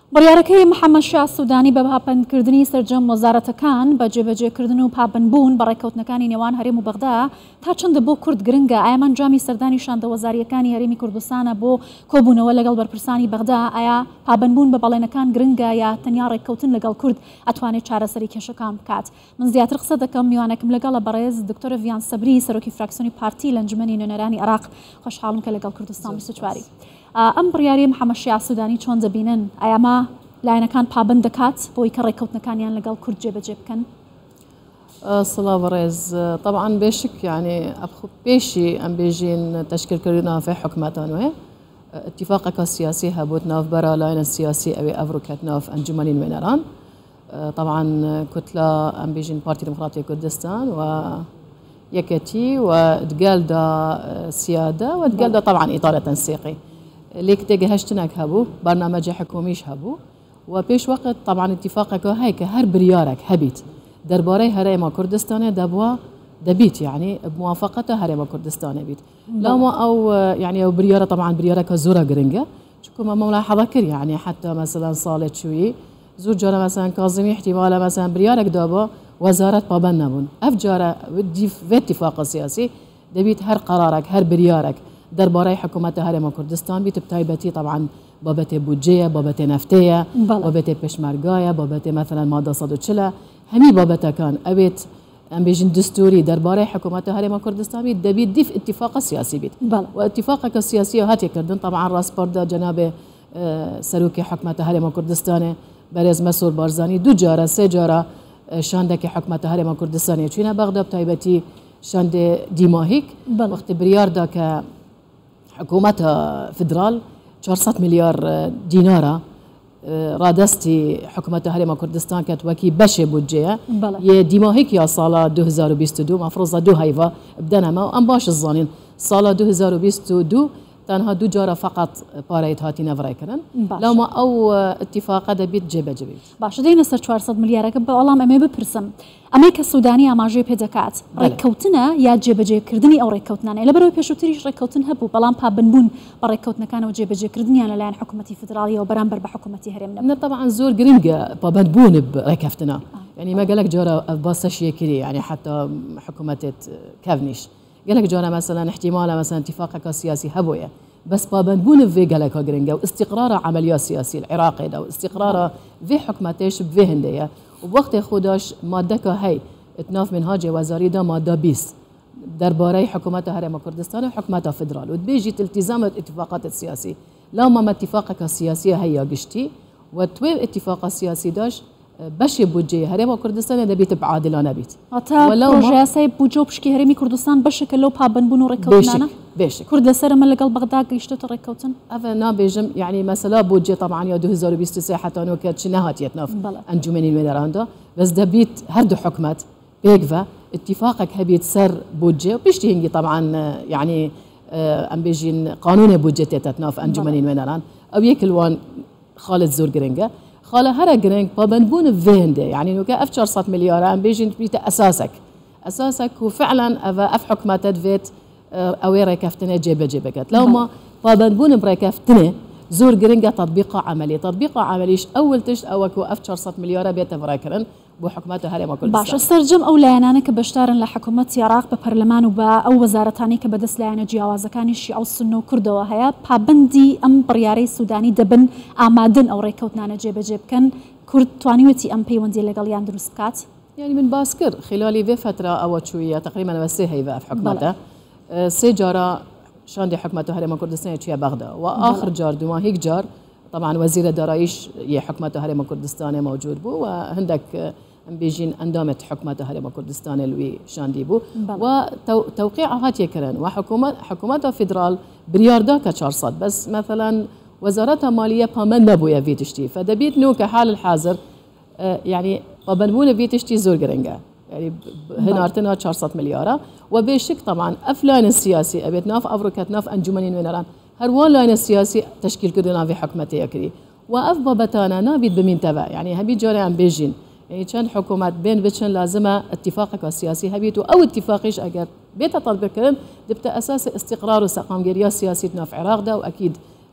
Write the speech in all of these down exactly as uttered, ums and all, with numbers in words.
بڕیارەکەی محەممەد شا سوودانی بە پابەندکردنی سەرجەم وەزارەتەکان بە جێبەجێکردن و پابەندبوون بە ڕێکەوتنەکانی نێوان هەرێم و بەغدا تا چەندە بۆ کورد گرنگە ئایا ئەنجامی سەردانی شاندەوەزاریەکانی هەرێمی کوردستانە بۆ کۆبوونەوە لەگەڵ بەرپرسانی بەغدا ئایا پابەندبوون بە بەڵێنەکان گرنگە یا تەنیا ڕێککەوتن لەگەڵ کورد ئەتوانێت چارەسەری کێشەکان بکات. من زیاتر قسە دەکەم میوانەکەم لەگەڵە بەڕێز دکتۆرە ڤیان سەبری سەرۆکی فراکسیۆنی پارتی لە ئەنجومەنی نوێنەرانی عێراق خۆشحاڵم کە لەگەڵ کوردستان بچواری. ئەم بڕیاری محەممەد شا سوودانی چۆن دەبینن؟ ئایا ما لایەنەکان پابند دەکات بۆی کە ڕێککەوتنەکانیان لەگەڵ کورد جێبەجێ بکەن؟ سڵاو بەڕێز، طبعا بێشک يعني پێشی ئەم بێژین تەشکیلکردنی ناوەی حکومەتان وێ اتفاقێکە سیاسی هەبووت ناوبەرە لایەنە سیاسی ئەوێ ئەڤڕۆکەت ناو ئەنجومەنی نوێنەران، طبعا كتلة ئەم بێژین پارتی دموکراتی کوردستان و یەکەتی و تقالدا سیادە و تقالدا طبعا ئیطارە تەنسیقی لێک تێگەهشتنێک هەبوو، بەرنامەجی حکومیش هەبوو و پێش وەقت طبعا اتفاقێکە هەیە کە هەر بریارێک هەبیت دەربارەی هەرێما کوردستانە دەبووە دەبیت يعني بموافقەتە هەرێما کوردستانە بیت. لەما ئەو يعني ئەو بریارە طبعا بریارێکە زۆرە گرنگە، چونکە مەملاحەظە کرد يعني حتى مثلا ساڵێ چووی زۆر جارە مثلا کاظمی احتیمالە مثلا بریارێک دابووە وەزارەت پابەند نەبوون. ئەف جارە في اتفاق سیاسی دەبیت هەر قرارێک هەر بریارێک دەربارەی حکوومەتە هەرێما کوردستان بیت بتایبەتی طبعا بابەتێ بودجەیە، بابەتێ نەفتەیە، بابەتێ پێشمەرگایە، بابەتێ مثلا مادە سەد و چل هەمی بابەتەکان ئەوێت ئەم بێژین دستوری دەربارەی حکوومەتە هەرێما کوردستان بیت دەبیت دیف اتفاق سیاسی بیت و اتفاقێکە سیاسی هاتێکردن طبعا ڕاستپەردە جەنابێ سەرۆکی حکوومەتە هەرێما کوردستانێ بەرێز مەسعود بارزانی دوو جارە سێ جارە شاندێکی حکوومەتە هەرێما کوردستانی چوینە بەغدا بتایبەتی شاندێ دیماهیک وەختی بریاردا کە حکوومەتە فدرال چهارصد ملیار دینارە ڕادستی حکوومەتە هەرێما کوردستان کە وەکی بەشێ بودجەیە یە دیماهیک یا ساڵە دو هزار و بیست و دو مەفرۆزە دوو هەیڤە بدەنەمە و ئەم باش زانین ساڵە دو هزار و بیست و دو تەنها دوو جارە فقط پارەیت هاتی نەڤڕێکردن لەما ئەو اتفاقە دەبیت جێبەجێ بیت. باش دەینە سەر چوارسەد ملیارەکە بەڵام ئەمێ بپرسم ئەمەی کە سوودانی ئاماژەی پێ دەکات ڕێککەوتنە یا جێبەجێکردنی ئەو ڕێککەوتنانە لەبەرەوەی پێشووتریش ڕێککەوتن هەبوو بەڵام پابندبوون بە ڕێککەوتنەکانەوە جێبەجێکردنیان لەلایەن حکوومەتی فدراڵیەوە بەرامبەر بە حکوومەتی هەرێم نە طبعا زۆر گرنگە پابندبوون ڕێککەوتنە يعني ما قالك جارة باسش يكري يعني حتى حكومة كافنيش قالك جارة مثلا احتمال مثلا اتفاقك سياسي هبوية بس بابندبون في قالك جرينجا واستقرار عملية سياسية العراقي ده واستقرار في حكومتش في هندية وبوقت خودش مادة هاي اتناف منهاج وزاري ده مادة بيس درباري حكومة هرم كردستان وحكومة فدرال وتبيجي التزام الاتفاقات السياسية لو ما اتفاقك السياسية هي قشتي وتوي اتفاق السياسي داش باش بودجه هرم كردستان دەبێت بعادلانە بیت پرۆژەیاسای بودجە و پشکی هەرێمی کوردستان بەشێکە لەو پابەندبوون و ڕێککەوتنانە بێشک کورد لەسەرمە لەگەڵ بەغدا گەیشتۆتە ڕێککەوتن ئەڤە نابێژم یعنی مەسەلا بودجه طبعا یا دو هزار و بیست و سێ حتانۆ کە چ نەهاتیەت ناف ئەنجومەنی نوێنەراندا بەس دەبیت هەردوو حکومەت پێکڤە اتفاقك هەبێت سەر بودجه و پشتی هنگی طبعا يعني ئەم بێژین قانونێ بودجه تێتەت ناف ئەنجومەنی نوێنەران ئەو یەکلوان خالد زۆر گرنگە خاله هر جرينج بابنبون فينده يعني نوكا اف چهارصد مليار ام بيجين بيت اساسك اساسك وفعلا اف اف حكمات فيت اوي ركفتنا جيب جيبكات لو ما بابنبون بركفتنا زور جرينجا تطبيق عملي تطبيق عمليش اول تشت اوكو اف چهارصد مليار بيت فراكرن بو حكومات هرم كردستان باش سرجم او لایەنانە کە بەشدارن لە حکوومەتی عێراق بە پەرلەمان و بە ئەو وەزارەتانی کە بەدەست لایەنە جیاوازەکانی شیعە و سونە و کوردەوە هەیە پابەندی ئەم بڕیارەی سوودانی دەبن ئامادەن ئەو ڕێککەوتنانە جێبەجێ بکەن کورد توانیوەتی ئەم پەیوەندی لەگەڵیان دروست بکات يعني من باسكر خلال في فترة أو شوية تقريبا بس هي في حكومته سي جارة شاندي حكومته هرم كردستان تشيا بغدا وآخر جار دوما هيك جار طبعا وزير الدرايش يه حكومته هرم كردستان موجود بو وعندك بيجين اندامت حكومة هرم كردستان الوي شاندي بو وتوقيع هات يكرن وحكومة حكومة فدرال برياردا كشارصد بس مثلا وزارة مالية بامن نبويا في تشتي فدبيت نو كحال الحاضر يعني بابنبون في تشتي زور جرينجا يعني هنا ارتنا چهارصد مليار وبشك طبعا افلان السياسي ابيت ناف افريكا ناف انجمنين وينران هروان لاين السياسي تشكيل كردنا في حكومتي يكري واف بابتانا نابيت بمين تبع يعني هبي جاري عم بيجين يعني كان حكومات بين بتشن لازمه اتفاقك السياسي هبيتو او اتفاقيش اجر بيت تطبيق كرن دبت اساس استقرار وسقامجريه سياسيه في العراق ده واكيد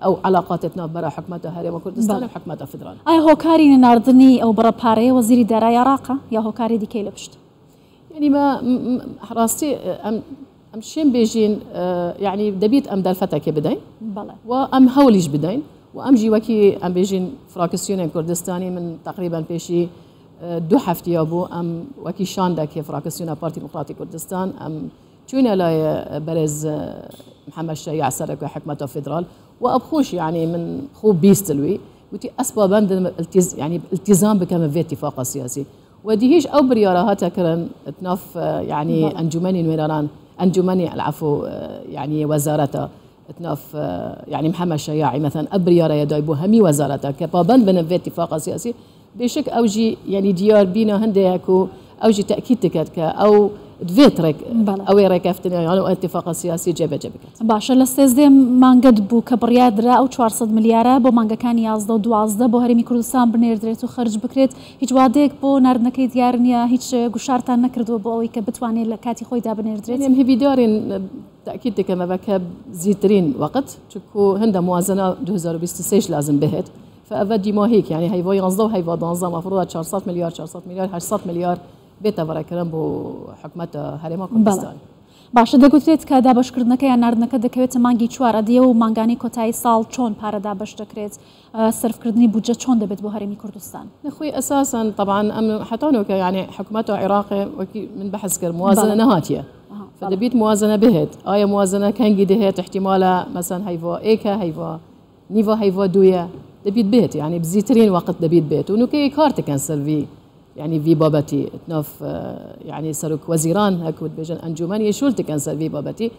او علاقاتنا برا حكومه هرم كردستان وحكومه فدرال. اي هوكاري ناردني او برا باري وزير دارای عراق يا هوكاري دي كي لبشت يعني ما راستي ام ام شين بيجين يعني دبيت ام دالفتا كي بدين بلا وام هوليش بدين وام جي وكي ام بيجين فراكسيون كردستاني من تقريبا بيشي دو هفتي ابو ام وكي شاندا كي فراكسيون بارتي ديمقراطي كردستان ام تشونا لا برز محمد شيع سرك حكمة فدرال وابخوش يعني من خو بيستلوي وتي اسبابا التز يعني التزام بكم في اتفاق سياسي وديهيش او بريارات كرن تناف يعني انجمني نويران انجمني العفو يعني وزارته تناف يعني محمد شياعي مثلا ابرياره يدايبو همي وزارته كبابند بن في اتفاق سياسي بشك اوجي يعني ديار بينا هنديكو اوجي تاكيد تكتك او دفيترك او ركفتني يعني اتفاق سياسي جبه جبك باشا لستزدي مانقد بو كبريادرا او چوارسەد ملیارە بۆ مانگەکانی یازدە و دوازدە بۆ هەرێمی کوردستان بنێردرێت و خەرج بکرێت هیچ وادەیەک بۆ ناردنەکەی دیار نییە هیچ گوشارتان نەکردووە بۆ ئەوەی کە بتوانێت لە کاتی خۆیدا بنێردرێت يعني هي دارين تاكيد كما بك زيترين وقت تشكو هند موازنه ألفين وستة وعشرين لازم بهت فأبدي ما هيك يعني هي ينظم هي نظام مفروض چهارصد مليار چهارصد مليار هشتصد مليار بيتا برا كلام بو حكومة هرم كردستان باشە دەگوترێت کە دابشکردنەکە یان ناردنەکە دەکەوێتە مانگی چوار ئەدیە و مانگانی کۆتایی ساڵ چۆن پارە دابش دەکرێت سرفکردنی بودجە چۆن دەبێت بۆ هەرێمی کوردستان نخوي اساسا طبعا ام حتى يعني حكومة عراق من بحث كر موازنه نهاتيه فدبيت موازنه بهت ايه موازنه كان جدهت احتمالا مثلا هيفا ايكا هيفا نيفا هيفا دويا دبيت بهت يعني بزيترين وقت دبيت بهت ونوكي كارت كانسل في يعني في بابتي تناف يعني سرك وزيران هكو بيجن انجمني شولت كانسل في بابتي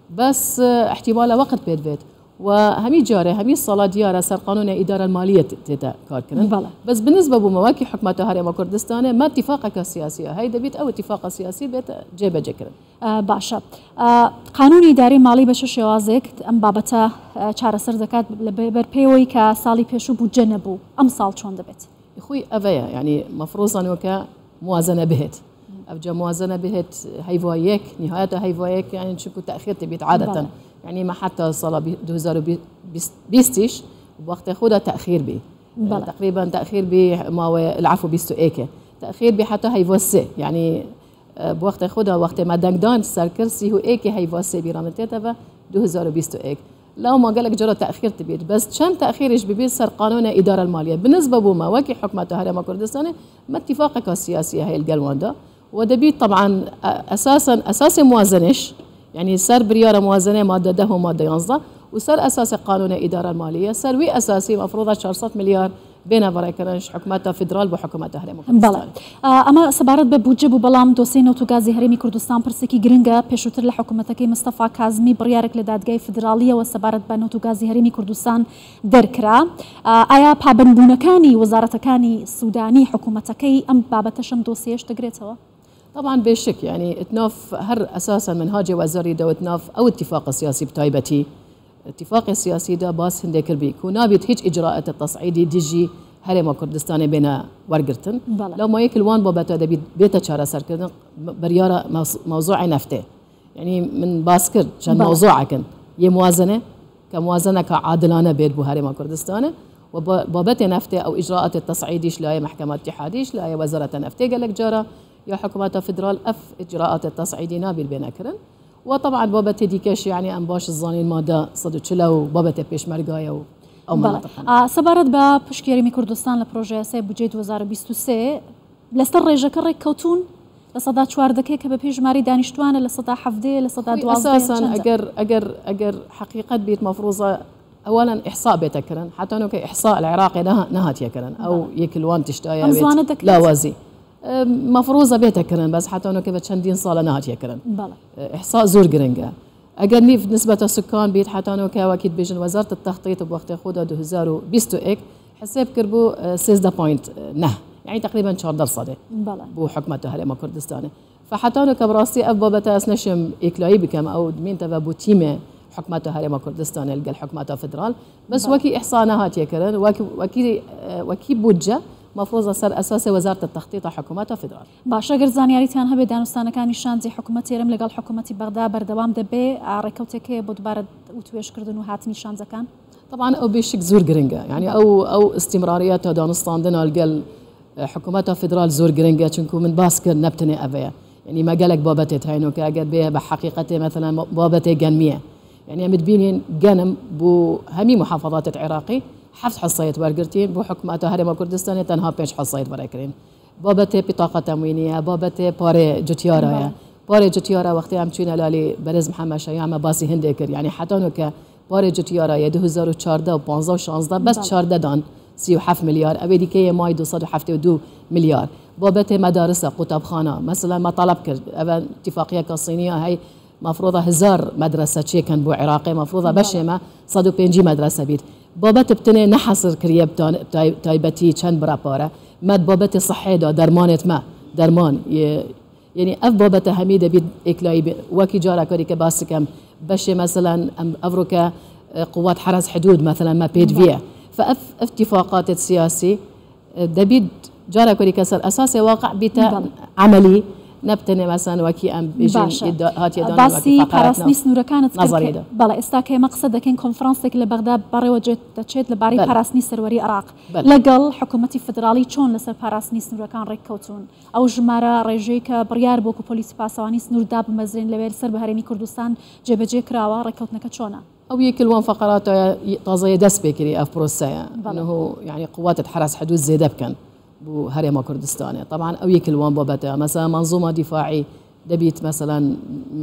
بس احتمال وقت بيت بيت وهمي جاره همي الصلاة ديارة سر قانون الإدارة المالية تتا كاركن بس بالنسبة بمواكي حكومة هرم كردستان ما اتفاقك السياسية هاي دبيت أو اتفاق سياسي بيت جيبه جكرن آه باشا آه قانون إداري مالي بشو شوازك أم بابتا آه چارە سەر دەکات بەرپێوەی کە ساڵی پێشوو بودجە نەبوو ئەم ساڵ چۆن دەبێت اخوي افيا يعني مفروض انه موازنه بهت ابجا موازنه بهت هيفايك نهايتها هيفايك يعني شكو تاخير تبيت عاده بلع. يعني ما حتى صلا ألفين وعشرين وقت خدها تاخير بي بلع. تقريبا تاخير بي ما العفو بيستو ايكه تاخير بي حتى هيفوسي يعني بوقت خدها وقت ما دانجدان صار كرسي هو ايكه هيفوسي بيرامتيتا ألفين وعشرين لو ما قالك جرى تأخير تبيت بس كم تأخير إيش بيبي صار قانون الإدارة المالية بالنسبة بما واكي حكومة هرم كردستان ما اتفاقك السياسي هاي القلوان ده ودبيت طبعا أساسا أساس موازنش يعني صار بريارة موازنة مادة ده ومادة ينصدى وصار أساس قانون الإدارة المالية صار وي أساسي مفروض چهارصد مليار بين براكنش حكومة فدرال وحكومة هرم كردستان. بله. أما سبارت ببودجة ببلام دوسي نوتوغازي هرمي كردستان برسكي جرينجا بيشوتر لحكومتكي مصطفى كاظمي بريارك لدادگاي فدرالية وسبارت بنوتوغازي هرمي كردستان دركرا. آيا پابندبونكاني وزارتكاني السوداني حكومتكي أم بابتشم دوسيش تقريتوا؟ طبعا بشك يعني اتناف هر أساسا منهاج وزاري دو اتناف أو اتفاق سياسي بتايبتي اتفاق سياسي ده باس هنديك البي كونا بيت هيج إجراءات التصعيدي ديجي هرم كردستان بين ورقرتن لو ما يكل وان بابتا ده بيتا شارع سركن بريارة موضوع نفته يعني من باسكر كان موضوع كان يموازنة كموازنة كعادلانة بين بهرم كردستان وبابتا نفته أو إجراءات التصعيدي شلاية محكمة اتحادي شلاية وزارة نفته قال لك جارة يا حكومة فدرال أف إجراءات التصعيدي نابل بينكرن وطبعا بابت ديكاش يعني ام باش الظانين ماده صدو چلو بابت پێشمەرگایە او مناطق سەبارەت بە پشکی هەرێمی کوردستان لە پرۆژەیەسای بودجەی دوو هەزار و بیست و سێ لەسەر ڕێژەکە ڕێککەوتوون لە سەدا چواردەکەی کە بە پێشماری دانیشتوانە لە سەدا حەڤدەیە لە سەدا دوازدە اساسا اگر اگر اگر حقيقه بيت مفروضه اولا احصاء بيتكرن حتى انه احصاء العراقي نهات يكرن او يكلوان تشتايا لا وازي مفروضه بيتكرن بس حتى انه كيف تشندين صاله نهات يكرن احصاء زور جرينجا اگر نيف نسبه السكان بيت حتى انه كواكيد بيجن وزاره التخطيط بوقت خودها ألفين وعشرين اك حساب كربو ستة بوينت نه يعني تقريبا شهر درصده بو حكمة هرم كردستان فحتى انه كبراستي ابوبتا اسنشم اكلاي بكم او مين تبع بو تيمه حكمة هرم كردستان القى حكمة فدرال بس وكي احصاء نهات يكرن وكي وكي وكي بودجه مفروض صار اساس وزاره التخطيط حكومه فدرال باشا گەر زانیاریتان هەبێ دانوستانەکانی شانزی حکوومەتی هێرم لەگەڵ حکوومەتی بەغدا بەردەوام دەبێ ڕێکەوتێکی بۆ دووبارە وتوێژکردن و هاتنی شانزەکان طبعا او بيشك زور جرينجا يعني او او استمراريتها دانستان دنا القل حكومتها فدرال زور جرينجا چونكو من باسكر نبتني ابيا يعني ما قالك بابتت هينو كاجر بها بحقيقته مثلا بابته جنميه يعني متبينين جنم بو همي محافظات العراقي حفظ حصيت برقرتين بو حكومتها هرم كردستان تنها بيش حصيت برقرين بابته بطاقه تموينيه بابته باري جوتيارا باري جوتيارا وقتی هم چون لالی برز محمد شایع باسی هنده کرد يعني حتی نو که باري جوتيارا يا دو هزار و چهارده و پانزده و شانزده بس چهارده دان سی و هفت میلیارد اویدی که مای دوصد و هفتاد و دو میلیارد بابت مدارس قطبخانه مثلا ما طلب کرد اول اتفاقیه الصينيه هي مفروضه هزار مدرسه چه كان بو عراقي مفروضه بشه ما صد و پنج مدرسه بيت بابت بتنه نحصر كريب تايبتي چند براباره مد بابت صحي دا درمانت ما درمان يعني اف بابت حميده بيد اكلاي وكي جارا كوري كباس كم بشه مثلا افروكا قوات حرس حدود مثلا ما بيد فيها فاف اتفاقات السياسي دبيد جارا كوري كسر اساس واقع بتا عملي نبتني مثلا وكي ام بيجي هات يدان باسي باراسني سنورا كانت نظري ده بلا استاكي مقصد كان كونفرنسك لبغداد بري وجهت تشيت لباري باراسني سروري عراق لقل حكومتي فدرالي چون لسر باراسني سنورا كان ريكوتون او جمارا ريجيك بريار بوكو بوليس باسواني سنور داب مزرين لوير سر بهرمي كردستان جبجي كراوا ريكوتنك چونا او يكل وان فقرات طازيه دس بكري اف بروسيا انه يعني قوات الحرس حدود زيدب كان بو هرم كردستان طبعا او يكل وان بابتها مثلا منظومه دفاعي دبيت مثلا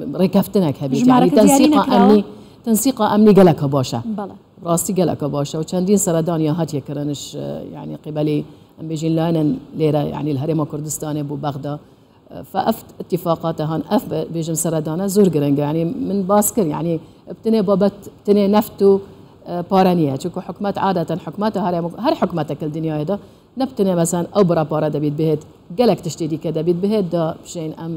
ركفتنك هبيت يعني تنسيق امني تنسيق امني قالك باشا بله راستي قالك باشا وچندين سردان يا هات يكرنش يعني قبلي ام بيجين لانن ليره يعني الهرم كردستان بو بغداد فافت اتفاقاتها اف بيجم سردانه زور قرنج يعني من باسكر يعني بتني بابت بتني نفتو بارانيه چونكو حكومات عاده حكومات هر هر حكومات كل الدنيا هذا نبتني مثلا او برا بارا دبيت بهت قالك تشتري كذا بيت بهت دا بشين ام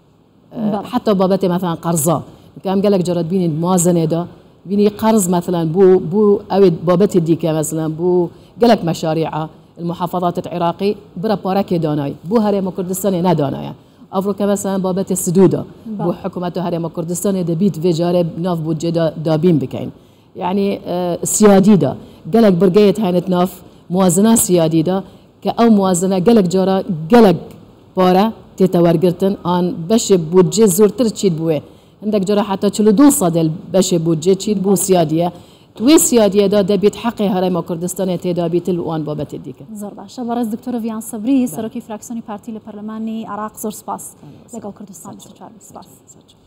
أه حتى بابتي مثلا قرضه كان قالك جرد بيني موازنه دا بيني قرض مثلا بو بو او بابتي ديكا مثلا بو قالك مشاريع المحافظات العراقي برا بارا كداناي بو هرم كردستان نداناي افريقيا مثلا بابت السدوده بو حكومه هرم كردستان دبيت في جارب ناف بوجه دابين بكين يعني أه سيادي دا قالك برقيت هانت ناف موازنه سيادي دا كأو موازنه قالك جارا قالك بارا تتورقرتن ان باش بوجه زورتر تشيد بوه عندك جارا حتى تشلو دو صدل باش بوجه تشيد بو سياديه توي سياديه دا دبيت حقي هرم كردستان تدابيت الوان بابت ديك زور باشا برز دكتور فيان صبري سركي فراكسيوني بارتي البرلماني عراق زور سباس لقال كردستان سباس